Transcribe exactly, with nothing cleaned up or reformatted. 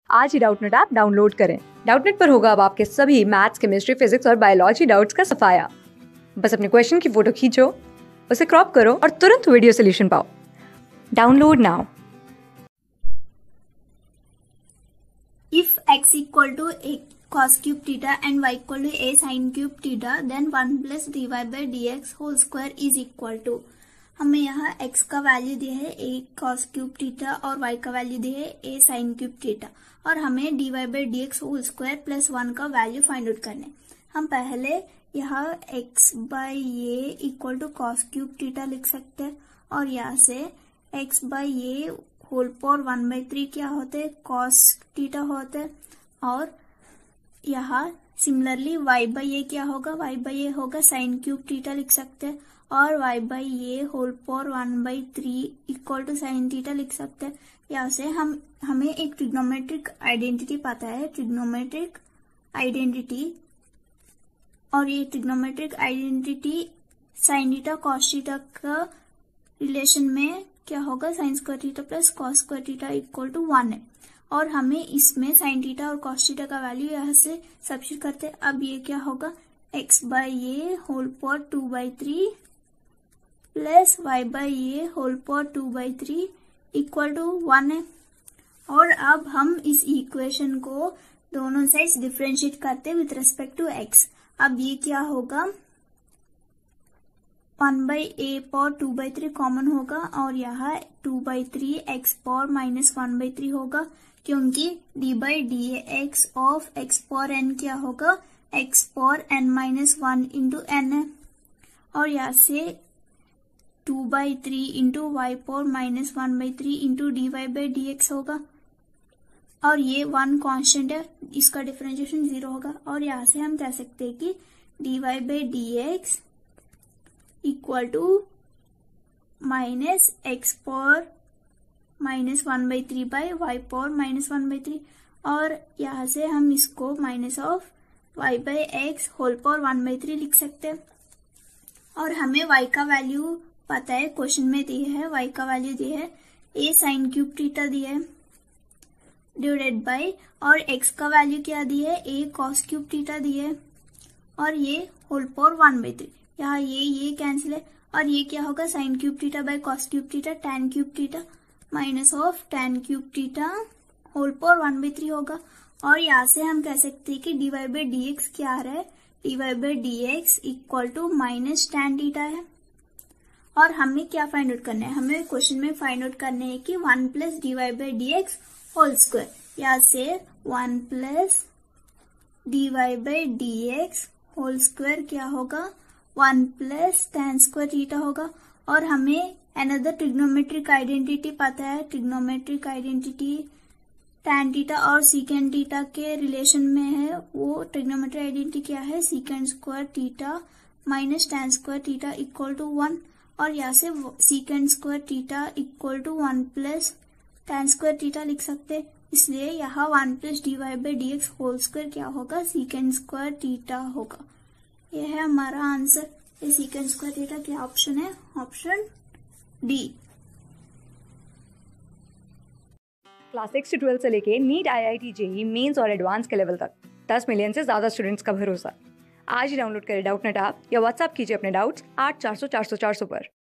आज ही Doubtnut app download करें। डाउटनेट पर होगा अब आपके सभी मैथ्स, केमिस्ट्री, फिजिक्स और बायोलॉजी डाउट्स का सफाया। बस अपने क्वेश्चन की फोटो खींचो, उसे क्रॉप करो और तुरंत वीडियो सोल्यूशन पाओ। Download now. If x equal to a cos cube theta and y equal to a sin cube theta, then one plus dy by dx whole square is equal to, हमें यहाँ x का value दिया है a cos cube theta और y का value दिया है a sin cube theta और हमें dy by dx whole square plus one का वैल्यू फाइंड आउट करना है। हम पहले यहाँ x by a equal to cos cube theta लिख सकते हैं और यहाँ से x by a whole power one by three क्या होते हैं, कॉस थीटा होते हैं। और यहाँ सिमिलरली y बाई ए क्या होगा, y बाई ए होगा साइन क्यूब थीटा लिख सकते हैं और y by a whole power one by three equal to sine theta लिख सकते हैं। यहाँ से हम हमें एक ट्रिग्नोमेट्रिक आइडेंटिटी पता है, ट्रिग्नोमेट्रिक आइडेंटिटी, और ये trigonometric identity sine theta cos theta का रिलेशन में क्या होगा, sine square theta plus cos square theta equal to one है। और हमें इसमें साइन थीटा और कॉस थीटा का वैल्यू यहाँ से सब्स्टिट्यूट करते हैं। अब ये क्या होगा, x by a whole power two by three plus y by a whole power two by three equal to one है। और अब हम इस इक्वेशन को दोनों साइड्स डिफरेंशिएट करते हैं विथ रेस्पेक्ट टू एक्स। अब ये क्या होगा, one by a power two by three common होगा और यहाँ two by three x power minus one by three होगा, क्योंकि d by D x of x power n क्या होगा, x power n minus one into n है। और यहाँ से two by three into y power minus one by three into d Y by D x होगा और ये one constant है, इसका डिफरेंशिएशन जीरो होगा। और यहाँ से हम कह सकते हैं कि D Y by D x equal to minus x power minus one by three by y power minus one by three. और यहाँ से हम इसको minus of y by x whole power one by three लिख सकते हैं। और हमें y का वैल्यू पता है, क्वेश्चन में दिया है y का वैल्यू दिया है a साइन क्यूब थीटा दिया है डिवाइडेड बाई, और x का वैल्यू क्या दिया है, a कॉस क्यूब थीटा दिया है और ये whole power one by three. यहाँ ये ये कैंसिल है और ये क्या होगा, sine cube theta by cos cube theta tan cube theta minus of tan cube theta whole power one by three होगा। और यहाँ से हम कह सकते हैं कि D Y by D X क्या आ रहा है, D Y by D x equal to minus tan theta है। और हमें क्या फाइंड आउट करना है, हमें क्वेश्चन में फाइंड आउट करना है कि one plus D Y by D X whole square. यहाँ से one plus D Y by D X whole square क्या होगा, one plus tan square theta होगा। और हमें अनदर ट्रिग्नोमेट्रिक आइडेंटिटी पता है, ट्रिग्नोमेट्रिक आइडेंटिटी टैन थीटा और सीकेंड थीटा के रिलेशन में है। वो ट्रिग्नोमेट्रिक आइडेंटिटी क्या है, secant square theta minus tan square theta equal to one. और यहाँ से secant square theta equal to one plus tan square theta लिख सकते, इसलिए यहाँ one plus D Y by D X whole square क्या होगा, सीकेंड स्क्वायर थीटा होगा। यह है हमारा आंसर। ये सीकेंड स्क्वायर थीटा क्या ऑप्शन है, ऑप्शन डी। क्लास सिक्स से ट्वेल्थ से लेके NEET, I I T, JEE, mains और एडवांस के लेवल तक दस मिलियन से ज्यादा स्टूडेंट्स का भरोसा। आज ही डाउनलोड करें डाउटनेट ऐप या व्हाट्सएप कीजिए अपने डाउट्स आठ चार सौ चार सौ चार सौ पर।